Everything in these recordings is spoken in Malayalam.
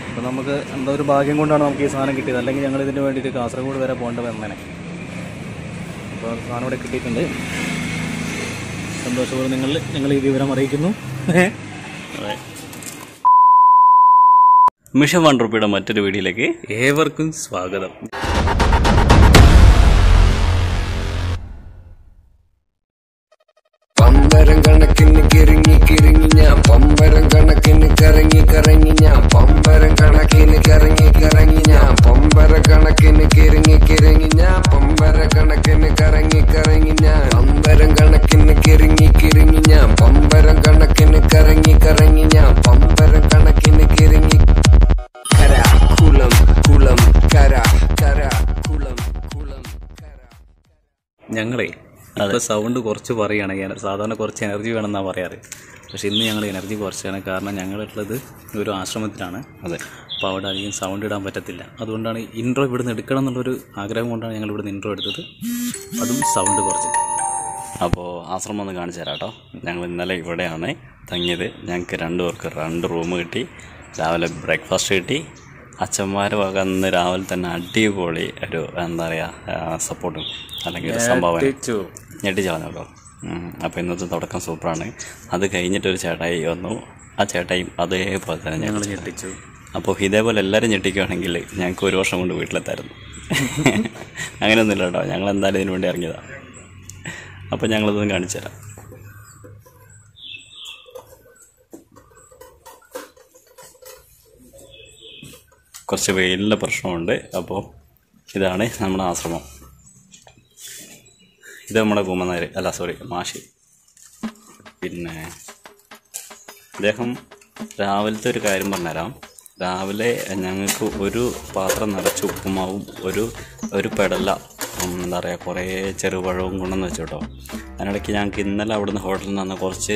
അപ്പോൾ നമുക്ക് എന്തോ ഒരു ഭാഗ്യം കൊണ്ടാണ് നമുക്ക് ഈ സാധനം കിട്ടിയത്. അല്ലെങ്കിൽ ഞങ്ങൾ ഇതിന് വേണ്ടിയിട്ട് കാസർഗോഡ് വരെ പോകേണ്ട വന്നേനെ. അപ്പോൾ സാധനം ഇവിടെ കിട്ടിയിട്ടുണ്ട്. സന്തോഷപൂർവ്വം ഞങ്ങൾ ഈ വിവരം അറിയിക്കുന്നു. അതെ, മിഷൻ 1 റുപ്പിയുടെ മറ്റൊരു വീഡിയോയിലേക്ക് ഏവർക്കും സ്വാഗതം. പമ്പരം കണക്കിന് കിറങ്ങി ഞാൻ പമ്പരം കണക്കിന് കറങ്ങി ഞാൻ പമ്പരം കണക്കിന് കറങ്ങി ഞാൻ പമ്പര കണക്കിന് കിറങ്ങി ഞാൻ പമ്പര കണക്കിന് കറങ്ങി ഞാൻ പമ്പരം കണക്കിന് കിറങ്ങി ഞാൻ പമ്പരം കണക്കിന് കറങ്ങി ഞാൻ പമ്പരം കണക്കിന് കിറങ്ങി കര കുളം കുളം കര കര കുളം കുളം കര. ഞങ്ങളെ ഇപ്പോൾ സൗണ്ട് കുറച്ച് പറയുകയാണെങ്കിൽ സാധാരണ കുറച്ച് എനർജി വേണമെന്നാണ് പറയാറ്. പക്ഷേ ഇന്ന് ഞങ്ങൾ എനർജി കുറച്ചാണ്. കാരണം ഞങ്ങളുള്ളത് ഒരു ആശ്രമത്തിലാണ്. അതെ, അപ്പോൾ അവിടെ അധികം സൗണ്ട് ഇടാൻ പറ്റത്തില്ല. അതുകൊണ്ടാണ് ഇൻട്രോ ഇവിടുന്ന് എടുക്കണം എന്നുള്ളൊരു ആഗ്രഹം കൊണ്ടാണ് ഞങ്ങൾ ഇവിടുന്ന് ഇൻട്രോ എടുത്തത്, അതും സൗണ്ട് കുറച്ച്. അപ്പോൾ ആശ്രമം ഒന്ന് കാണിച്ചു തരാം കേട്ടോ. ഞങ്ങൾ ഇന്നലെ ഇവിടെയാണ് തങ്ങിയത്. ഞങ്ങൾക്ക് 2 പേർക്ക് 2 റൂം കിട്ടി. രാവിലെ ബ്രേക്ക്ഫാസ്റ്റ് കിട്ടി. അച്ഛന്മാർ വകന്ന് രാവിലെ തന്നെ അടിപൊളി ഒരു എന്താ പറയുക സപ്പോർട്ടും അല്ലെങ്കിൽ ഒരു സംഭാവന ഞെട്ടിച്ചു കേട്ടോ. അപ്പോൾ ഇന്നത്തെ തുടക്കം സൂപ്പറാണ്. അത് കഴിഞ്ഞിട്ടൊരു ചേട്ടായി വന്നു. ആ ചേട്ടായും അതേപോലെ തന്നെ ഞങ്ങൾ ഞെട്ടിച്ചു. അപ്പോൾ ഇതേപോലെ എല്ലാവരും ഞെട്ടിക്കുകയാണെങ്കിൽ ഞങ്ങൾക്ക് 1 വർഷം കൊണ്ട് വീട്ടിലെത്തായിരുന്നു. അങ്ങനെയൊന്നുമില്ല കേട്ടോ, ഞങ്ങൾ എന്തായാലും ഇതിനു വേണ്ടി ഇറങ്ങിയതാണ്. അപ്പോൾ ഞങ്ങളിതൊന്ന് കാണിച്ചു തരാം. കുറച്ച് വെയിലിൻ്റെ പ്രശ്നമുണ്ട്. അപ്പോൾ ഇതാണ് നമ്മുടെ ആശ്രമം. ഇത് നമ്മുടെ കുമ്മനാര് മാഷി. പിന്നെ അദ്ദേഹം രാവിലത്തെ ഒരു കാര്യം പറഞ്ഞുതരാം. രാവിലെ ഞങ്ങൾക്ക് ഒരു പാത്രം നിറച്ച് ഉപ്പുമാവും ഒരു പെടല എന്താ പറയുക കുറേ ചെറുപഴവും കൊണ്ടെന്ന് വെച്ചോട്ടോ. അതിനിടയ്ക്ക് ഞങ്ങൾക്ക് ഇന്നലെ അവിടുന്ന് ഹോട്ടലിൽ നിന്ന് കുറച്ച്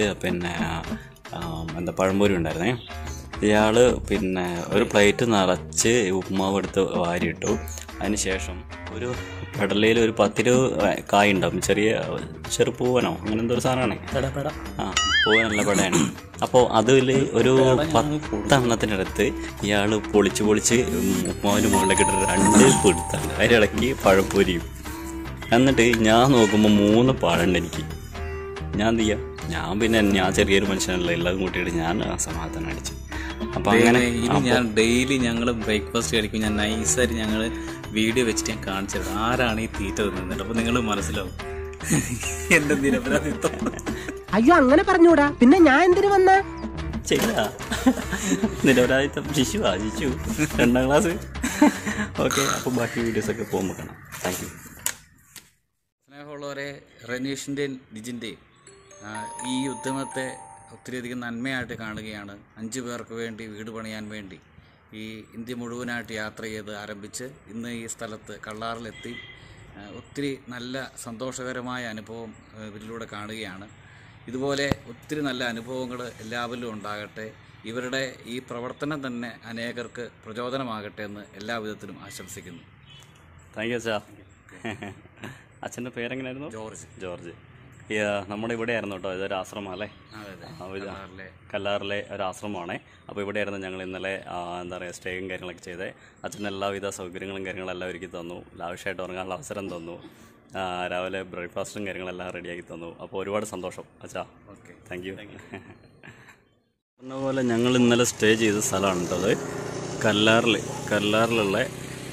പഴംപൊരി ഉണ്ടായിരുന്നേ. ഇയാൾ ഒരു പ്ലേറ്റ് നിറച്ച് ഉപ്പുമാവ് എടുത്ത് വാരിയിട്ടു. അതിന് ശേഷം ഒരു പെടലയിൽ ഒരു 10-20 കായ ഉണ്ടാവും. ചെറുപൂവനോ അങ്ങനെ എന്തോ ഒരു സാധനമാണ്. പൂവനല്ല പെടയാണ്. അപ്പോൾ അതിൽ ഒരു 10 എണ്ണത്തിനടുത്ത് ഇയാൾ പൊളിച്ച് ഉപ്പുമാവിന് മുകളിലേക്ക് ഇട്ട് 2 പിടുത്താണ്. അതിനിടയ്ക്ക് പഴംപൊരിയും. എന്നിട്ട് ഞാൻ നോക്കുമ്പോൾ 3 പഴമുണ്ട് എനിക്ക്. ഞാൻ എന്ത് ചെയ്യാം, ഞാൻ ചെറിയൊരു മനുഷ്യനല്ല, എല്ലാം കൂട്ടിയിട്ട് ഞാൻ സമാധാനം അടിച്ചു. അപ്പം അങ്ങനെ ഞാൻ ഡെയിലി ഞങ്ങൾ ബ്രേക്ക്ഫാസ്റ്റ് കഴിക്കും. ഞാൻ നൈസായിട്ട് ഞങ്ങൾ വീഡിയോ വെച്ചിട്ട് ഞാൻ കാണിച്ചത് ആരാണ് ഈ തീറ്റ തിന്നുന്നത്. അപ്പോൾ നിങ്ങൾ മനസ്സിലാവും എൻ്റെ നിരപരാധിത്വം. അയ്യോ അങ്ങനെ പറഞ്ഞൂടാ, പിന്നെ ഞാൻ എന്തിനു വന്ന ചെയ്യില്ല. നിരപരാധിത്വം ശിശു 2ാം ക്ലാസ്. ഓക്കെ, അപ്പോൾ ബാക്കി വീഡിയോസൊക്കെ പോകുമ്പോൾ കാണാം. Thank you. സ്നേഹമുള്ളവരെ, റനീഷിൻ്റെയും ലിജിൻ്റെയും ഈ ഉദ്യമത്തെ ഒത്തിരിയധികം നന്മയായിട്ട് കാണുകയാണ്. 5 പേർക്ക് വേണ്ടി വീട് പണിയാൻ വേണ്ടി ഈ ഇന്ത്യ മുഴുവനായിട്ട് യാത്ര ചെയ്ത് ആരംഭിച്ച് ഇന്ന് ഈ സ്ഥലത്ത് കള്ളാറിലെത്തി ഒത്തിരി നല്ല സന്തോഷകരമായ അനുഭവം ഇതിലൂടെ കാണുകയാണ്. ഇതുപോലെ ഒത്തിരി നല്ല അനുഭവങ്ങൾ എല്ലാവരിലും ഉണ്ടാകട്ടെ. ഇവരുടെ ഈ പ്രവർത്തനം തന്നെ അനേകർക്ക് പ്രചോദനമാകട്ടെ എന്ന് എല്ലാവിധത്തിലും ആശംസിക്കുന്നു. താങ്ക് യു അച്ഛാ. അച്ഛൻ്റെ പേരെങ്ങനെയായിരുന്നു? ജോർജ്. നമ്മുടെ ഇവിടെ ആയിരുന്നു കേട്ടോ. ഇതൊരു ആശ്രമം അല്ലേ? കല്ലാറിലെ ഒരു ആശ്രമമാണ്. അപ്പോൾ ഇവിടെയായിരുന്നു ഞങ്ങൾ ഇന്നലെ എന്താ പറയുക സ്റ്റേയും കാര്യങ്ങളൊക്കെ ചെയ്തത്. അച്ഛൻ എല്ലാവിധ സൗകര്യങ്ങളും കാര്യങ്ങളെല്ലാം ഒരുക്കി തന്നു. ലാവിഷായിട്ട് ഉറങ്ങാനുള്ള അവസരം തന്നു. രാവിലെ ബ്രേക്ക്ഫാസ്റ്റും കാര്യങ്ങളെല്ലാം റെഡിയാക്കി തന്നു. അപ്പോൾ ഒരുപാട് സന്തോഷം അച്ഛാ. Okay, thank you. പറഞ്ഞ പോലെ ഞങ്ങൾ ഇന്നലെ സ്റ്റേ ചെയ്ത സ്ഥലമാണ് കേട്ടോ അത്. കല്ലാറിലുള്ള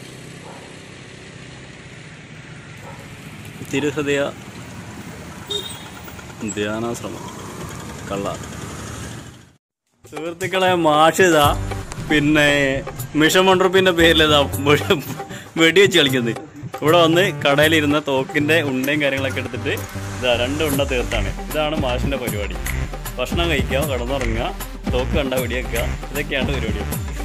തിരുഹൃദയ ധ്യാനാശ്രമം കള്ളാർ. സുഹൃത്തുക്കളെ, മാഷിതാ മിഷൻ 1 റുപ്പിൻ്റെ പേരിലിതാ വെടിവെച്ച് കളിക്കുന്നത്. ഇവിടെ വന്ന് കടയിലിരുന്ന തോക്കിൻ്റെ ഉണ്ടയും കാര്യങ്ങളൊക്കെ എടുത്തിട്ട് 2 ഉണ്ട തീർത്താണ്. ഇതാണ് മാഷിൻ്റെ പരിപാടി. ഭക്ഷണം കഴിക്കുക, കിടന്നുറങ്ങുക, തോക്ക് കണ്ട വെടിവെക്കുക, ഇതൊക്കെയാണ് പരിപാടി.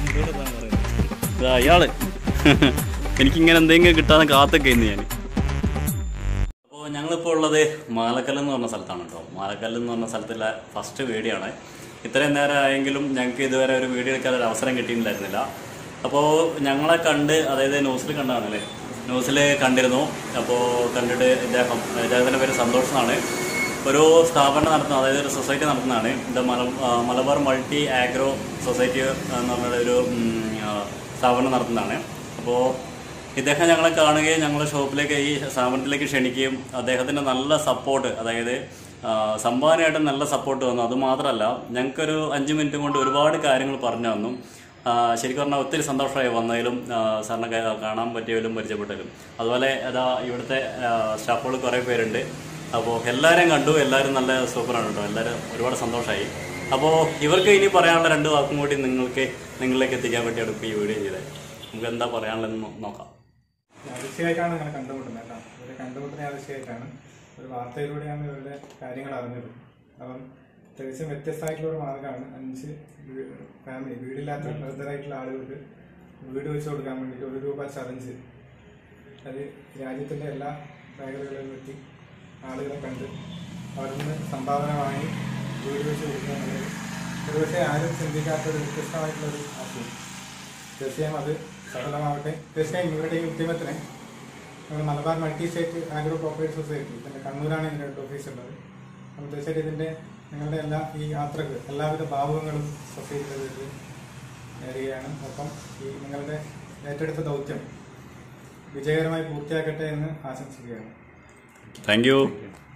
അയാള് എനിക്കിങ്ങനെ എന്തെങ്കിലും കിട്ടാതെ കാത്തൊക്കെ ഇന്ന് ഞാൻ. അപ്പോൾ ഞങ്ങളിപ്പോൾ ഉള്ളത് മാലക്കല്ല് എന്ന് പറഞ്ഞ സ്ഥലത്താണ് കേട്ടോ. മാലക്കല്ല് എന്ന് പറഞ്ഞ സ്ഥലത്തുള്ള ഫസ്റ്റ് വീഡിയോ ആണ്. ഇത്രയും നേരം ആയെങ്കിലും ഞങ്ങൾക്ക് ഇതുവരെ ഒരു വീഡിയോ എടുക്കാൻ ഒരു അവസരം കിട്ടിയിട്ടുണ്ടായിരുന്നില്ല. അപ്പോൾ ഞങ്ങളെ കണ്ട്, അതായത് ന്യൂസിൽ കണ്ടാണല്ലേ, ന്യൂസിൽ കണ്ടിരുന്നു. അപ്പോൾ കണ്ടിട്ട് ഇദ്ദേഹത്തിൻ്റെ പേര് സന്തോഷ് എന്നാണ്. ഒരു സ്ഥാപനം നടത്തുന്നത്, അതായത് ഒരു സൊസൈറ്റി നടത്തുന്നതാണ്. ഇത് മലബാർ മൾട്ടി ആഗ്രോ സൊസൈറ്റി എന്ന് പറഞ്ഞൊരു സ്ഥാപനം നടത്തുന്നതാണ്. അപ്പോൾ ഇദ്ദേഹം ഞങ്ങളെ കാണുകയും ഞങ്ങളുടെ ഷോപ്പിലേക്ക്, ഈ സ്ഥാപനത്തിലേക്ക് ക്ഷണിക്കുകയും അദ്ദേഹത്തിൻ്റെ നല്ല സപ്പോർട്ട്, അതായത് സംഭാവനയായിട്ട് നല്ല സപ്പോർട്ട് വന്നു. അതുമാത്രമല്ല, ഞങ്ങൾക്കൊരു 5 മിനിറ്റ് കൊണ്ട് ഒരുപാട് കാര്യങ്ങൾ പറഞ്ഞു തന്നു. ശരിക്കും പറഞ്ഞാൽ ഒത്തിരി സന്തോഷമായി വന്നതിലും സാറിനെ കാണാൻ പറ്റിയതിലും പരിചയപ്പെട്ടതിലും. അതുപോലെ ഇവിടുത്തെ സ്റ്റാഫുകൾ കുറേ പേരുണ്ട്. അപ്പോൾ എല്ലാവരെയും കണ്ടു, എല്ലാവരും നല്ല സൂപ്പറാണ് കേട്ടോ, എല്ലാവരും ഒരുപാട് സന്തോഷമായി. അപ്പോൾ ഇവർക്ക് ഇനി പറയാനുള്ള 2 വാക്കും കൂടി നിങ്ങളിലേക്ക് എത്തിക്കാൻ വേണ്ടിയാണ് ഇപ്പോൾ ഈ വീഡിയോ ചെയ്തത്. നമുക്ക് എന്താ പറയാനുള്ളതെന്ന് നോക്കാം. അതിശയമായിട്ടാണ് ഞങ്ങൾ കണ്ടുമുട്ടുന്നത് കേട്ടോ. ഇവരെ കണ്ടുമുട്ടുന്ന അതിശയമായിട്ടാണ്. ഒരു വാർത്തയിലൂടെയാണ് ഇവരുടെ കാര്യങ്ങൾ അറിഞ്ഞത്. അപ്പം തികച്ചും വ്യത്യസ്തമായിട്ടുള്ള ഒരു മാർഗ്ഗമാണ് 5 ഫാമിലി, വീടില്ലാത്ത നിർദ്ധരായിട്ടുള്ള ആളുകൾക്ക് വീട് വെച്ച് കൊടുക്കാൻ വേണ്ടിയിട്ട് 1 രൂപ ചലഞ്ച്. അത് രാജ്യത്തിൻ്റെ എല്ലാ മേഖലകളിലും എത്തി ആളുകളെ കണ്ട് അവരിൽ നിന്ന് സംഭാവന വാങ്ങി വീട് വെച്ച് കൊടുക്കുക എന്നുള്ളത് ഒരുപക്ഷെ ആരും ചിന്തിക്കാത്തൊരു വ്യത്യസ്തമായിട്ടുള്ളൊരു ആശയം. തീർച്ചയായും അത് സഫലമാവട്ടെ. തീർച്ചയായും ഇവരുടെ ഈ ഉദ്യമത്തിന് നമ്മൾ Malabar multi state agro cooperative society, ഇതിൻ്റെ കണ്ണൂരാണ് ഇതിൻ്റെ ഹെഡ് ഓഫീസ് ഉള്ളത്. അപ്പോൾ തീർച്ചയായിട്ടും ഇതിൻ്റെ നിങ്ങളുടെ ഈ യാത്രക്ക് എല്ലാവിധ ഭാവുകങ്ങളും സൊസൈറ്റിയുടെ പേരിൽ നേരുകയാണ്. ഒപ്പം ഈ നിങ്ങളുടെ ഏറ്റെടുത്ത ദൗത്യം വിജയകരമായി പൂർത്തിയാക്കട്ടെ എന്ന് ആശംസിക്കുകയാണ്. Thank you.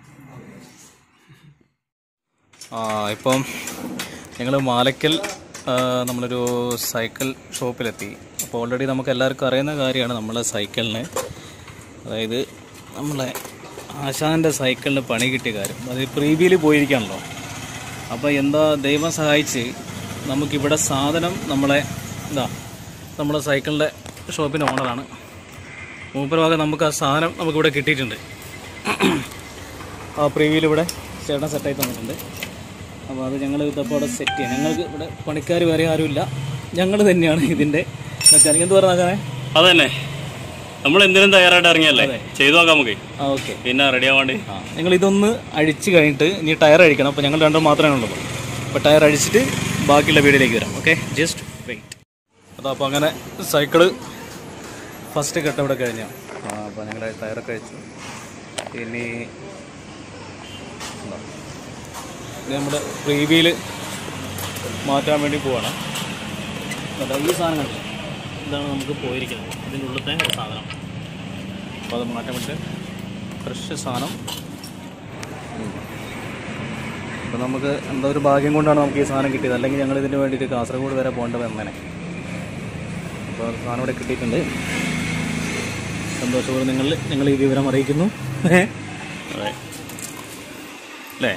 ഇപ്പം ഞങ്ങൾ മാലയ്ക്കൽ നമ്മളൊരു സൈക്കിൾ ഷോപ്പിലെത്തി. അപ്പോൾ ഓൾറെഡി നമുക്ക് എല്ലാവർക്കും അറിയുന്ന കാര്യമാണ് നമ്മളെ സൈക്കിളിന്, അതായത് നമ്മളെ ആശാൻ്റെ സൈക്കിളിന് പണി കിട്ടിയ കാര്യം. അത് പ്രീവിയിൽ പോയിരിക്കുകയാണല്ലോ. അപ്പോൾ എന്താ ദൈവം സഹായിച്ച് നമുക്കിവിടെ സാധനം നമ്മളെ നമ്മളെ സൈക്കിളിൻ്റെ ഷോപ്പിൻ്റെ ഓണറാണ്. മൂപ്പരവാകെ നമുക്ക് ആ സാധനം നമുക്കിവിടെ കിട്ടിയിട്ടുണ്ട്. ആ പ്രീവിയിൽ ഇവിടെ ചേട്ടൻ സെറ്റായി തന്നിട്ടുണ്ട്. അപ്പോൾ അത് ഞങ്ങൾ ഇതപ്പോൾ അവിടെ സെറ്റ് ചെയ്യാം. ഞങ്ങൾക്ക് ഇവിടെ പണിക്കാർ വേറെ ആരുമില്ല, ഞങ്ങൾ തന്നെയാണ് ഇതിൻ്റെ മെക്കാനിക്. എന്ത് പറഞ്ഞാൽ അതന്നെ, നമ്മൾ എന്തിനും തയ്യാറായിട്ട് ഇറങ്ങിയല്ലേ, ചെയ്തു നോക്കാം നമുക്ക്. ഓക്കെ, പിന്നെ റെഡി ആവാൻ വേണ്ടി ഞങ്ങൾ ഇതൊന്ന് അഴിച്ച് കഴിഞ്ഞിട്ട് ഇനി ടയർ അഴിക്കണം. അപ്പോൾ ഞങ്ങൾ 2 മാത്രമേ ഉള്ളൂ. അപ്പോൾ ടയർ അഴിച്ചിട്ട് ബാക്കിയുള്ള വീഡിയോയിലേക്ക് വരാം. Okay, just wait. അപ്പോൾ അങ്ങനെ സൈക്കിള് ഫസ്റ്റ് ഘട്ടം ഇവിടെ കഴിഞ്ഞാൽ അപ്പോൾ ഞങ്ങൾ ടയറൊക്കെ അഴിച്ചു. ഇനി നമ്മുടെ പ്രീവിയിൽ മാറ്റാൻ വേണ്ടി പോവാണ്. ഈ സാധനം കണ്ടില്ല, ഇതാണ് നമുക്ക് പോയിരിക്കുന്നത്, ഇതിൻ്റെ ഉള്ളിലത്തെ ഒരു സാധനം. അപ്പോൾ അത് മാറ്റാൻ വേണ്ടി ഫ്രഷ് സാധനം. അപ്പോൾ നമുക്ക് എന്താ ഒരു ഭാഗ്യം കൊണ്ടാണ് നമുക്ക് ഈ സാധനം കിട്ടിയത്. അല്ലെങ്കിൽ ഞങ്ങൾ ഇതിന് വേണ്ടിയിട്ട് കാസർഗോഡ് വരെ പോകേണ്ട വന്നേനെ. അപ്പോൾ സാധനം ഇവിടെ കിട്ടിയിട്ടുണ്ട്. സന്തോഷപൂർവ്വം നിങ്ങൾ ഈ വിവരം അറിയിക്കുന്നു. അതെ അല്ലേ?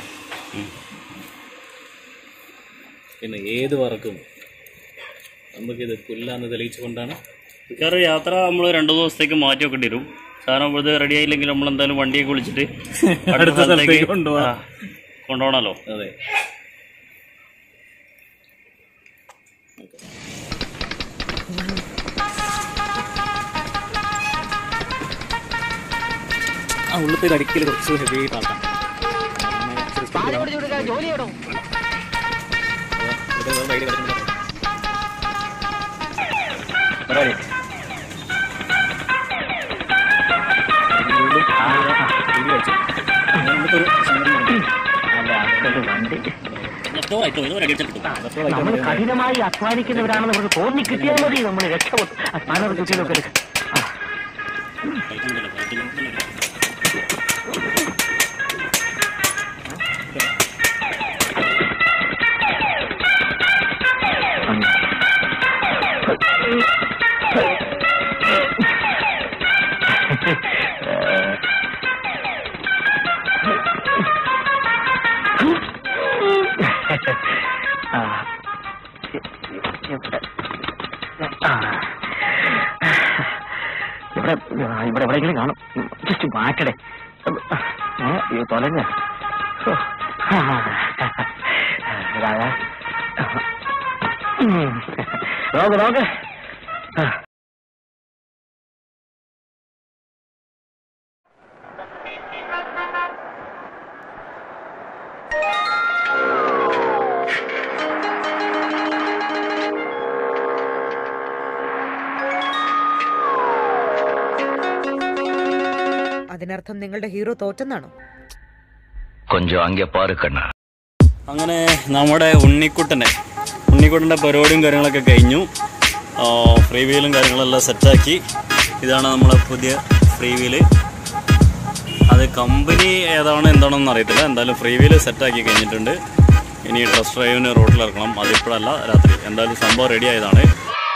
പിന്നെ ഏത് വർക്കും നമുക്കിത് പുല്ലാന്ന് തെളിയിച്ചുകൊണ്ടാണ്. മിക്കവാറും യാത്ര നമ്മൾ 2 ദിവസത്തേക്ക് മാറ്റി വെക്കേണ്ടി വരും. സാധനം ഇവിടുത്തെ റെഡി ആയില്ലെങ്കിൽ നമ്മൾ എന്തായാലും വണ്ടിയൊക്കെ വിളിച്ചിട്ട് അടുത്ത സ്ഥലത്തേക്ക് കൊണ്ടുപോകണമല്ലോ. അതെ, ആ ഉള്ളത്തേക്ക് അടിക്കൽ കുറച്ച് ഹെവി ആക്കാം. നമ്മൾ കഠിനമായി അധ്വാനിക്കുന്നവരാണെന്ന് നമുക്ക് തോന്നി കിട്ടിയാൽ മതി, നമ്മൾ രക്ഷപ്പെട്ടു. സ്ഥാനം കിട്ടിയതൊക്കെ ഇവിടെ എവിടെയെങ്കിലും കാണും. ജസ്റ്റ് മാറ്റടേ, തൊലഞ്ഞ നോക്ക് നോക്ക്. അതിനർത്ഥം നിങ്ങളുടെ ഹീറോ തോറ്റെന്നാണോ? കൊഞ്ചം അങ്ങെ പാரு കണ്ണ. അങ്ങനെ നമ്മുടെ ഉണ്ണിക്കുട്ടൻ്റെ പരിപാടിയും കാര്യങ്ങളൊക്കെ കഴിഞ്ഞു. ഫ്രീ വീലും കാര്യങ്ങളെല്ലാം സെറ്റാക്കി. ഇതാണ് നമ്മളെ പുതിയ ഫ്രീ വീല്. അത് കമ്പനി ഏതാണ് എന്താണെന്ന് അറിയത്തില്ല. എന്തായാലും ഫ്രീ വീല് സെറ്റാക്കി കഴിഞ്ഞിട്ടുണ്ട്. ഇനി ടെസ്റ്റ് ഡ്രൈവിന് റോഡിലിറക്കണം. അതിപ്പോഴല്ല, രാത്രി. എന്തായാലും സംഭവം റെഡി ആയതാണ്.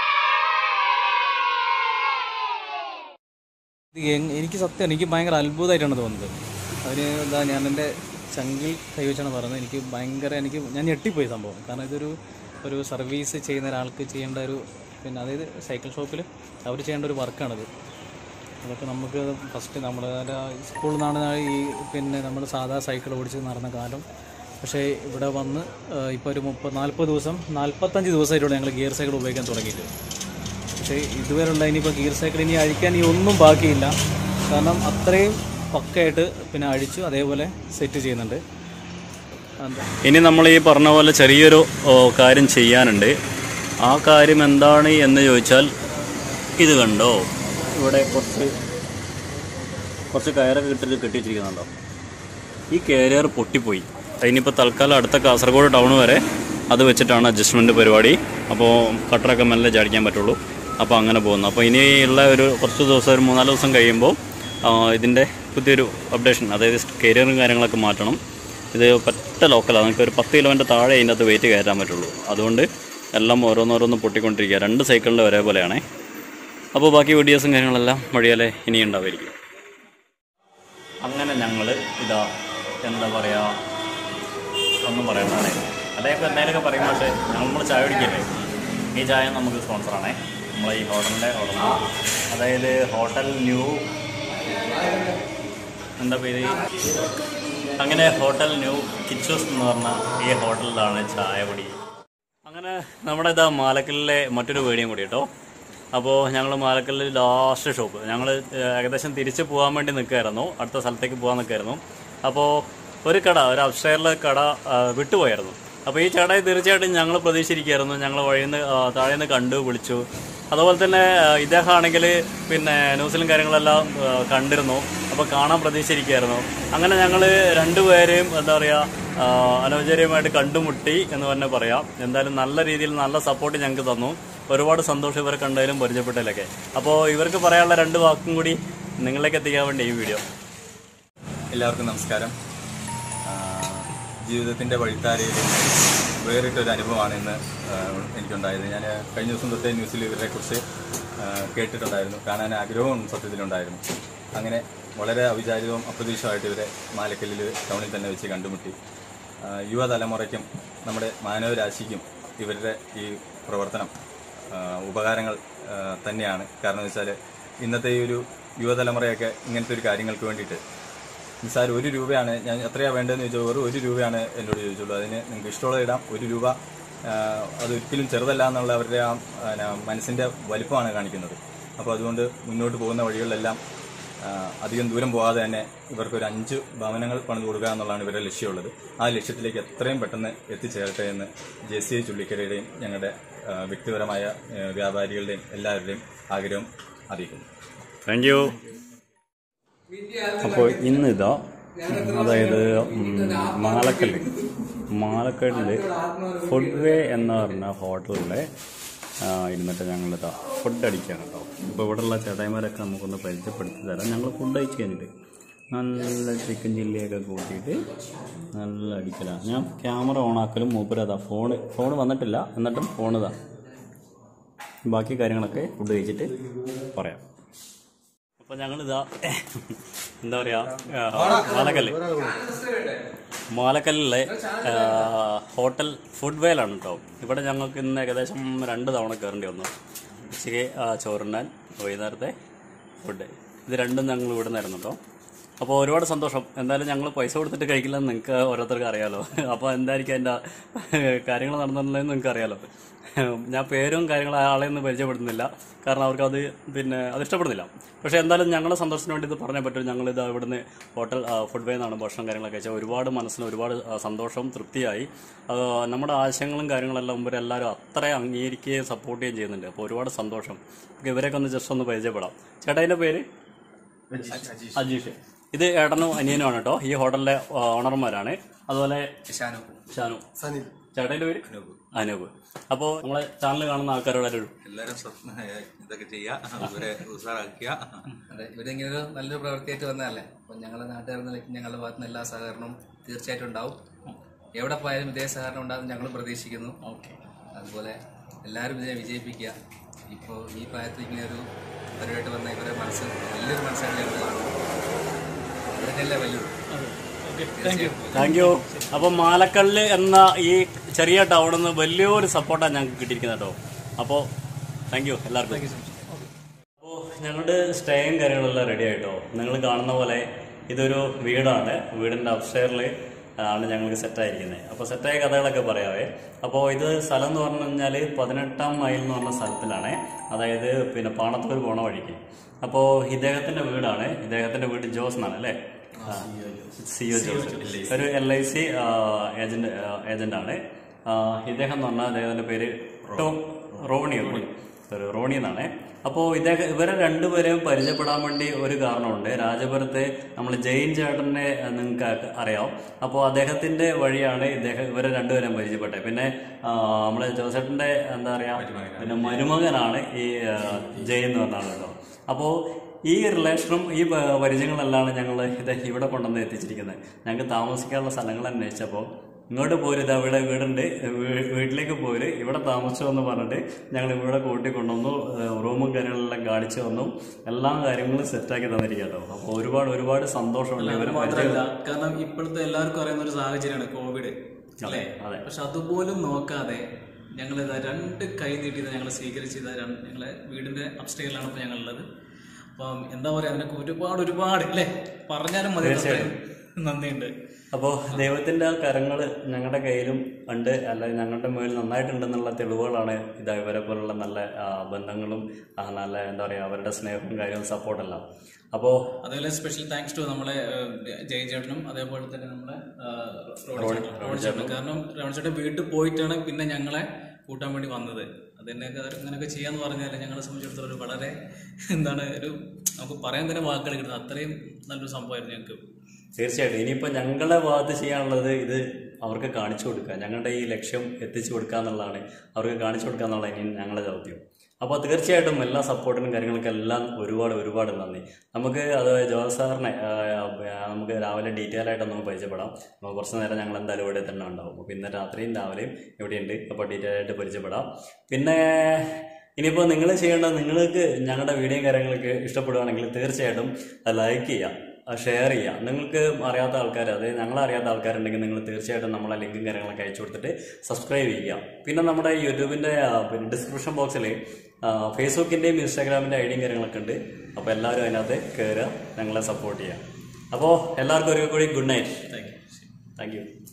എനിക്ക് സത്യം എനിക്ക് ഭയങ്കര അത്ഭുതമായിട്ടാണ് തോന്നുന്നത്. എന്താ ഞാൻ എൻ്റെ ചങ്കിൽ കൈവച്ചാണ് പറയുന്നത്. ഞാൻ ഞെട്ടിപ്പോയി സംഭവം. കാരണം ഒരു സർവീസ് ചെയ്യുന്ന ഒരാൾക്ക് ചെയ്യേണ്ട പിന്നെ അതായത് സൈക്കിൾ ഷോപ്പിൽ അവർ ചെയ്യേണ്ട ഒരു വർക്കാണിത്. അതൊക്കെ നമുക്ക് ഫസ്റ്റ് നമ്മുടെ സ്കൂളിൽ നിന്നാണ് പിന്നെ നമ്മൾ സാധാ സൈക്കിൾ ഓടിച്ച് നടന്ന കാലം. പക്ഷേ ഇവിടെ വന്ന് ഇപ്പോൾ ഒരു 45 ദിവസമായിട്ടുണ്ട് ഞങ്ങൾ ഗിയർ സൈക്കിൾ ഉപയോഗിക്കാൻ തുടങ്ങിയിട്ട്. പക്ഷേ ഇതുവരെയുള്ള ഇനിയിപ്പോൾ ഗിയർ സൈക്കിൾ ഇനി അഴിക്കാൻ ഒന്നും ബാക്കിയില്ല. കാരണം അത്രയും പക്കയായിട്ട് പിന്നെ അഴിച്ചു അതേപോലെ സെറ്റ് ചെയ്യുന്നുണ്ട്. ഇനി നമ്മൾ ഈ പറഞ്ഞ പോലെ ചെറിയൊരു കാര്യം ചെയ്യാനുണ്ട്. ആ കാര്യം എന്താണ് എന്ന് ചോദിച്ചാൽ, ഇത് കണ്ടോ, ഇവിടെ കുറച്ച് കയറൊക്കെ കെട്ടിച്ചിരിക്കുന്നുണ്ടോ? ഈ കാരിയർ പൊട്ടിപ്പോയി. അതിനിപ്പോൾ തൽക്കാലം അടുത്ത കാസർഗോഡ് ടൗൺ വരെ അത് വെച്ചിട്ടാണ് അഡ്ജസ്റ്റ്മെൻറ്റ് പരിപാടി. അപ്പോൾ കട്ടറൊക്കെ മെല്ലെ ചാടിക്കാൻ പറ്റുള്ളൂ. അപ്പോൾ അങ്ങനെ പോകുന്നു. അപ്പോൾ ഇനിയുള്ള കുറച്ച് ദിവസം, ഒരു 3-4 ദിവസം കഴിയുമ്പോൾ ഇതിൻ്റെ പുതിയൊരു അപ്ഡേഷൻ, അതായത് കരിയറും കാര്യങ്ങളൊക്കെ മാറ്റണം. ഇത് പറ്റ ലോക്കലാണ്. നമുക്ക് ഒരു 10 കിലോൻ്റെ താഴെ അതിനകത്ത് വെയിറ്റ് കയറ്റാൻ പറ്റുള്ളൂ. അതുകൊണ്ട് എല്ലാം ഓരോന്നോരോന്ന് പൊട്ടിക്കൊണ്ടിരിക്കുക. 2 സൈക്കിളിൻ്റെ ഒരേപോലെയാണേ. അപ്പോൾ ബാക്കി വീഡിയോസും കാര്യങ്ങളെല്ലാം വഴിയാലേ ഇനി ഉണ്ടാവുമായിരിക്കും. അങ്ങനെ ഞങ്ങൾ എന്താ പറയുക, ഒന്നും പറയണ്ടാണേ. അല്ലെങ്കിൽ എന്തെങ്കിലുമൊക്കെ പറയുമ്പോൾ നമ്മൾ ചായ കുടിക്കല്ലേ. ഈ ചായ നമുക്ക് സ്പോൺസറാണേ. നമ്മളെ ഈ ഹോട്ടലിൻ്റെ അതായത് ഹോട്ടൽ ന്യൂ എന്താ പേര്, അങ്ങനെ ഹോട്ടൽ ന്യൂ കിച്ചൂസ് എന്ന് പറഞ്ഞ ഈ ഹോട്ടലിലാണ് ചായ പൊടി. അങ്ങനെ നമ്മുടെ മാലക്കലിലെ മറ്റൊരു വീഡിയോയും കൂടി കേട്ടോ. അപ്പോൾ ഞങ്ങൾ മാലക്കലിൽ ലാസ്റ്റ് ഷോപ്പ്, ഞങ്ങൾ ഏകദേശം തിരിച്ച് പോകാൻ വേണ്ടി നിൽക്കുമായിരുന്നു, അടുത്ത സ്ഥലത്തേക്ക് പോകാൻ നിൽക്കുമായിരുന്നു. അപ്പോൾ ഒരു അപ്സ്റ്റെയറിലെ കട വിട്ടുപോയായിരുന്നു. അപ്പോൾ ഈ ചേട്ടായി തീർച്ചയായിട്ടും ഞങ്ങൾ പ്രതീക്ഷിച്ചിരിക്കുകയായിരുന്നു. ഞങ്ങൾ വഴിയിൽ നിന്ന് താഴെ നിന്ന് കണ്ടു വിളിച്ചു. അതുപോലെ തന്നെ ഇദ്ദേഹം ആണെങ്കിൽ പിന്നെ ന്യൂസിലും കാര്യങ്ങളെല്ലാം കണ്ടിരുന്നു. അപ്പോൾ കാണാൻ പ്രതീക്ഷിച്ചിരിക്കുകയായിരുന്നു. അങ്ങനെ ഞങ്ങൾ രണ്ടുപേരെയും എന്താ പറയുക അനൗചാര്യമായിട്ട് കണ്ടുമുട്ടി എന്ന് തന്നെ പറയാം. എന്തായാലും നല്ല രീതിയിൽ നല്ല സപ്പോർട്ട് ഞങ്ങൾക്ക് തന്നു. ഒരുപാട് സന്തോഷം ഇവരെ കണ്ടതിലും പരിചയപ്പെട്ടതിലൊക്കെ. അപ്പോൾ ഇവർക്ക് പറയാനുള്ള 2 വാക്കും കൂടി നിങ്ങളിലേക്ക് എത്തിക്കാൻ വേണ്ടി ഈ വീഡിയോ. എല്ലാവർക്കും നമസ്കാരം. ജീവിതത്തിൻ്റെ വഴിത്താരയിൽ വേറിട്ടൊരു അനുഭവമാണ് ഇന്ന് എനിക്കുണ്ടായത്. ഞാൻ കഴിഞ്ഞ ദിവസം തൊട്ടേ ന്യൂസിൽ ഇവരെക്കുറിച്ച് കേട്ടിട്ടുണ്ടായിരുന്നു, കാണാൻ ആഗ്രഹവും സത്യത്തിലുണ്ടായിരുന്നു. അങ്ങനെ വളരെ അവിചാരിതവും അപ്രതീക്ഷിതമായിട്ട് ഇവരെ മാലക്കല്ലിൽ ടൗണിൽ തന്നെ വെച്ച് കണ്ടുമുട്ടി. യുവതലമുറയ്ക്കും നമ്മുടെ മാനവരാശിക്കും ഇവരുടെ ഈ പ്രവർത്തനം ഉപകാരങ്ങൾ തന്നെയാണ്. കാരണം എന്ന് വെച്ചാൽ ഇന്നത്തെ ഈ ഒരു യുവതലമുറയൊക്കെ ഇങ്ങനത്തെ ഒരു കാര്യങ്ങൾക്ക് വേണ്ടിയിട്ട് നിസ്സാരം 1 രൂപയാണ്, ഞാൻ എത്രയാണ് വേണ്ടതെന്ന് ചോദിച്ചാൽ വെറും 1 രൂപയാണ് എന്നോട് ചോദിച്ചുള്ളൂ. അതിന് നിങ്ങൾക്ക് ഇഷ്ടമുള്ള ഇടാം. 1 രൂപ അതൊരിക്കലും ചെറുതല്ല എന്നുള്ള അവരുടെ ആ മനസ്സിൻ്റെ വലിപ്പമാണ് കാണിക്കുന്നത്. അപ്പോൾ അതുകൊണ്ട് മുന്നോട്ട് പോകുന്ന വഴികളിലെല്ലാം അധികം ദൂരം പോകാതെ തന്നെ ഇവർക്കൊരു 5 ഭവനങ്ങൾ പണിത് കൊടുക്കുക എന്നുള്ളതാണ് ഇവരുടെ ലക്ഷ്യമുള്ളത്. ആ ലക്ഷ്യത്തിലേക്ക് എത്രയും പെട്ടെന്ന് എത്തിച്ചേരട്ടെ എന്ന് JCI ചുള്ളിക്കരയുടെയും ഞങ്ങളുടെ വ്യക്തിപരമായ വ്യാപാരികളുടെയും എല്ലാവരുടെയും ആഗ്രഹം അറിയിക്കുന്നു. Thank you. അപ്പോൾ ഇന്നിതാ അതായത് മാലക്കല്ലിൽ ഫുഡ് വേ എന്ന് പറഞ്ഞ ഹോട്ടലിൽ ഇരുന്നിട്ട് ഞങ്ങളിതാ ഫുഡ് അടിക്കുകയാണ് കേട്ടോ. അപ്പോൾ ഇവിടെയുള്ള ചേട്ടായിമാരൊക്കെ നമുക്കൊന്ന് പരിചയപ്പെടുത്തി തരാം. ഞങ്ങൾ ഫുഡ് അടിച്ച് കഴിഞ്ഞിട്ട് നല്ല ചിക്കൻ ചില്ലിയൊക്കെ കൂട്ടിയിട്ട് നല്ല അടിക്കലാണ്. ഞാൻ ക്യാമറ ഓണാക്കലും മൂപ്പരതാ ഫോൺ വന്നിട്ടില്ല, എന്നിട്ടും ഫോണിതാ. ബാക്കി കാര്യങ്ങളൊക്കെ ഫുഡ് കഴിച്ചിട്ട് പറയാം. അപ്പോൾ ഞങ്ങളിതാ എന്താ പറയുക മാലക്കല്ലിലെ ഹോട്ടൽ ഫുഡ് വേലാണ് കേട്ടോ. ഇവിടെ ഞങ്ങൾക്ക് ഇന്ന് ഏകദേശം 2 തവണ കയറേണ്ടി വന്നു. ഉച്ചയ്ക്ക് ചോറുണ്ണാൻ, വൈകുന്നേരത്തെ ഫുഡ്, ഇത് രണ്ടും ഞങ്ങൾ ഇവിടെ നിന്നായിരുന്നു കേട്ടോ. അപ്പോൾ ഒരുപാട് സന്തോഷം. എന്തായാലും ഞങ്ങൾ പൈസ കൊടുത്തിട്ട് കഴിക്കില്ലെന്ന് നിങ്ങൾക്ക് ഓരോരുത്തർക്ക് അറിയാമല്ലോ. അപ്പോൾ എന്തായിരിക്കും എൻ്റെ കാര്യങ്ങൾ നടന്നിട്ടുള്ളതെന്ന് നിങ്ങൾക്ക് അറിയാമല്ലോ. ഞാൻ പേരും കാര്യങ്ങളും ആളെയൊന്നും പരിചയപ്പെടുത്തുന്നില്ല, കാരണം അവർക്ക് അത് ഇഷ്ടപ്പെടുന്നില്ല. പക്ഷേ എന്തായാലും ഞങ്ങളുടെ സന്തോഷത്തിന് വേണ്ടി ഇത് പറഞ്ഞേ പറ്റും. ഞങ്ങളിത് ഇവിടുന്ന് ഹോട്ടൽ ഫുഡ് വേ എന്നാണ് ഭക്ഷണം കാര്യങ്ങളൊക്കെ കഴിച്ചാൽ ഒരുപാട് മനസ്സിന് ഒരുപാട് സന്തോഷവും തൃപ്തിയായി. നമ്മുടെ ആശയങ്ങളും കാര്യങ്ങളെല്ലാം ഇവരെല്ലാവരും അത്രയും അംഗീകരിക്കുകയും സപ്പോർട്ട് ചെയ്യുകയും ചെയ്യുന്നുണ്ട്. അപ്പോൾ ഒരുപാട് സന്തോഷം. ഇവരെയൊക്കെ ഒന്ന് ജസ്റ്റ് ഒന്ന് പരിചയപ്പെടാം. ചേട്ടാ, അതിൻ്റെ പേര് അജീഷ്. ഇത് ഏട്ടനും അനിയനുമാണ് കേട്ടോ. ഈ ഹോട്ടലിലെ ഓണർമാരാണ്. അതുപോലെ ഷാനു, ചേട്ടൻ്റെ പേര് അനൂപ്. അപ്പോൾ നമ്മളെ ചാനൽ കാണുന്ന ആൾക്കാരോട് എല്ലാവരും ഇതൊക്കെ ചെയ്യുക, ഇവരെ ഉഷാറാക്കുക. അതെ, ഇവരിങ്ങനെ ഒരു നല്ലൊരു പ്രവൃത്തിയായിട്ട് വന്നതല്ലേ. അപ്പം ഞങ്ങളുടെ നാട്ടുകാരെന്ന ഞങ്ങളുടെ ഭാഗത്ത് നിന്ന് എല്ലാ സഹകരണവും തീർച്ചയായിട്ടും ഉണ്ടാവും. എവിടെ പോയാലും ഇതേ സഹകരണം ഉണ്ടാകും ഞങ്ങളും പ്രതീക്ഷിക്കുന്നു. അതുപോലെ എല്ലാവരും ഇതിനെ വിജയിപ്പിക്കുക. ഇപ്പോൾ ഈ പ്രായത്തിൽ ഇങ്ങനെ ഒരു പരിപാടി വന്ന ഇവരെ മനസ്സ് വലിയൊരു മനസ്സായിട്ട് ഞങ്ങൾ കാണുന്നു. അതിനല്ലേ വലിയൊരു താങ്ക് യു. അപ്പോൾ മാലക്കല്ല് എന്ന ഈ ചെറിയ ടൗണിൽ നിന്ന് വലിയൊരു സപ്പോർട്ടാണ് ഞങ്ങൾക്ക് കിട്ടിയിരിക്കുന്നത് കേട്ടോ. അപ്പോൾ താങ്ക് യു എല്ലാവർക്കും. അപ്പോൾ ഞങ്ങളുടെ സ്റ്റേയും കാര്യങ്ങളെല്ലാം റെഡി ആയിട്ടോ. നിങ്ങൾ കാണുന്ന പോലെ ഇതൊരു വീടാണ്. വീടിൻ്റെ അപ്സ്റ്റെയറിൽ ആണ് ഞങ്ങൾക്ക് സെറ്റായിരിക്കുന്നത്. അപ്പോൾ സെറ്റായ കഥകളൊക്കെ പറയാവേ. അപ്പോൾ ഇത് സ്ഥലം എന്ന് പറഞ്ഞു കഴിഞ്ഞാൽ 18-ാം മൈൽ എന്ന് പറഞ്ഞ സ്ഥലത്തിലാണ്. അതായത് പിന്നെ പാണത്തൂർ പോണ വഴിക്ക്. അപ്പോൾ ഇദ്ദേഹത്തിൻ്റെ വീടാണ്. ഇദ്ദേഹത്തിൻ്റെ വീട് ജോസ് എന്നാണ് അല്ലേ? CEO ജോസ്, ഒരു LIC ഏജന്റാണ് ഇദ്ദേഹം എന്ന് പറഞ്ഞാൽ. അദ്ദേഹത്തിൻ്റെ പേര് റോണി എന്നാണ്. അപ്പോൾ ഇവരെ രണ്ടുപേരെയും പരിചയപ്പെടാൻ വേണ്ടി ഒരു കാരണമുണ്ട്. രാജപുരത്തെ നമ്മൾ ജെയിൻ ചേട്ടനെ നിങ്ങൾക്ക് അറിയാം. അപ്പോൾ അദ്ദേഹത്തിൻ്റെ വഴിയാണ് ഇവരെ രണ്ടുപേരെയും പരിചയപ്പെട്ടത്. പിന്നെ നമ്മളെ ജോസേട്ടൻ്റെ എന്താ പറയുക, പിന്നെ മരുമകനാണ് ഈ ജെയിൻ എന്ന് പറഞ്ഞാൽ കേട്ടോ. അപ്പോൾ ഈ റിലേഷനും ഈ പരിചയങ്ങളെല്ലാം ഞങ്ങൾ ഇവിടെ കൊണ്ടുവന്ന് എത്തിച്ചിരിക്കുന്നത്. ഞങ്ങൾക്ക് താമസിക്കാനുള്ള സ്ഥലങ്ങൾ അന്വേഷിച്ചപ്പോൾ ഇങ്ങോട്ട് പോരും, ഇതാ ഇവിടെ വീടുണ്ട്, വീട്ടിലേക്ക് പോര്, ഇവിടെ താമസിച്ചു എന്ന് പറഞ്ഞിട്ട് ഞങ്ങൾ ഇവിടെ കൂട്ടി കൊണ്ടുവന്നു. റൂമും കാര്യങ്ങളെല്ലാം കാണിച്ചു വന്നു. എല്ലാ കാര്യങ്ങളും സെറ്റാക്കി തന്നിരിക്കുക കേട്ടോ. അപ്പോൾ ഒരുപാട് സന്തോഷമുണ്ട് ഇവരെ. കാരണം ഇപ്പോഴത്തെ എല്ലാവർക്കും അറിയുന്ന ഒരു സാഹചര്യമാണ് കോവിഡ് അല്ലേ? പക്ഷെ അതുപോലും നോക്കാതെ ഞങ്ങൾ 2 കൈ നീട്ടിയത് ഞങ്ങൾ സ്വീകരിച്ചത്. ഞങ്ങളെ വീടിന്റെ അപ്സ്റ്റേറിലാണ് ഇപ്പോൾ ഞങ്ങളുള്ളത്. അപ്പം എന്താ പറയുക, അതിനൊക്കെ ഒരുപാട് അല്ലേ പറഞ്ഞാലും മതി. നന്ദിയുണ്ട്. അപ്പോൾ ദൈവത്തിൻ്റെ ആ കരങ്ങൾ ഞങ്ങളുടെ കയ്യിലും ഉണ്ട്, അല്ലെങ്കിൽ ഞങ്ങളുടെ മുകളിൽ നന്നായിട്ടുണ്ടെന്നുള്ള തെളിവുകളാണ് ഇത്. ഇവരെ പോലുള്ള നല്ല ബന്ധങ്ങളും നല്ല എന്താ പറയുക അവരുടെ സ്നേഹവും കാര്യവും സപ്പോർട്ടെല്ലാം. അപ്പോൾ അതേപോലെ സ്പെഷ്യൽ താങ്ക്സ് ടു നമ്മളെ ജയ് ചേട്ടനും അതേപോലെ തന്നെ നമ്മളെ റോണി ചേട്ടനും. കാരണം റോണി ചേട്ടൻ വീട്ടിൽ പോയിട്ടാണ് പിന്നെ ഞങ്ങളെ കൂട്ടാൻ വേണ്ടി വന്നത്. അതെന്നൊക്കെ അങ്ങനെയൊക്കെ ചെയ്യാന്ന് പറഞ്ഞാൽ ഞങ്ങളെ സംബന്ധിച്ചിടത്തോളം ഒരു വളരെ എന്താണ് ഒരു നമുക്ക് പറയാൻ തന്നെ വാക്കുകൾ കിട്ടുന്നത്. അത്രയും നല്ലൊരു സംഭവമായിരുന്നു ഞങ്ങൾക്ക്. തീർച്ചയായിട്ടും ഇനിയിപ്പോൾ ഞങ്ങളുടെ ഭാഗത്ത് ചെയ്യാനുള്ളത് ഇത് അവർക്ക് കാണിച്ചു കൊടുക്കുക. ഞങ്ങളുടെ ഈ ലക്ഷ്യം എത്തിച്ചു കൊടുക്കുക എന്നുള്ളതാണ്, അവർക്ക് കാണിച്ചു കൊടുക്കുക എന്നുള്ളതാണ് ഇനി ഞങ്ങളുടെ ദൗത്യം. അപ്പോൾ തീർച്ചയായിട്ടും എല്ലാ സപ്പോർട്ടിനും കാര്യങ്ങൾക്കെല്ലാം ഒരുപാട് നന്ദി. നമുക്ക് അത് ജോസ് സാറിനെ നമുക്ക് രാവിലെ ഡീറ്റെയിൽ ആയിട്ട് നമുക്ക് പരിചയപ്പെടാം. കുറച്ച് നേരം ഞങ്ങൾ എന്തായാലും ഇവിടെ തന്നെ ഉണ്ടാവും. അപ്പോൾ ഇന്ന് രാത്രിയും രാവിലെയും ഇവിടെയുണ്ട്. അപ്പോൾ ഡീറ്റെയിൽ ആയിട്ട് പരിചയപ്പെടാം. പിന്നെ ഇനിയിപ്പോൾ നിങ്ങൾ ചെയ്യേണ്ടത്, നിങ്ങൾക്ക് ഞങ്ങളുടെ വീഡിയോയും കാര്യങ്ങളൊക്കെ ഇഷ്ടപ്പെടുകയാണെങ്കിൽ തീർച്ചയായിട്ടും ലൈക്ക് ചെയ്യുക, ഷെയർ ചെയ്യുക. നിങ്ങൾക്ക് അറിയാത്ത ആൾക്കാർ, അതായത് ഞങ്ങളറിയാത്ത ആൾക്കാരുണ്ടെങ്കിൽ നിങ്ങൾ തീർച്ചയായിട്ടും നമ്മളെ ലിങ്കും കാര്യങ്ങളൊക്കെ അയച്ചു കൊടുത്തിട്ട് സബ്സ്ക്രൈബ് ചെയ്യുക. പിന്നെ നമ്മുടെ യൂട്യൂബിൻ്റെ ഡിസ്ക്രിപ്ഷൻ ബോക്സിൽ ഫേസ്ബുക്കിൻ്റെയും ഇൻസ്റ്റാഗ്രാമിൻ്റെ ഐഡിയും കാര്യങ്ങളൊക്കെ ഉണ്ട്. അപ്പോൾ എല്ലാവരും അതിനകത്ത് കയറുക, ഞങ്ങളെ സപ്പോർട്ട് ചെയ്യുക. അപ്പോൾ എല്ലാവർക്കും ഒരു കൂടി good night. Thank you. Thank U.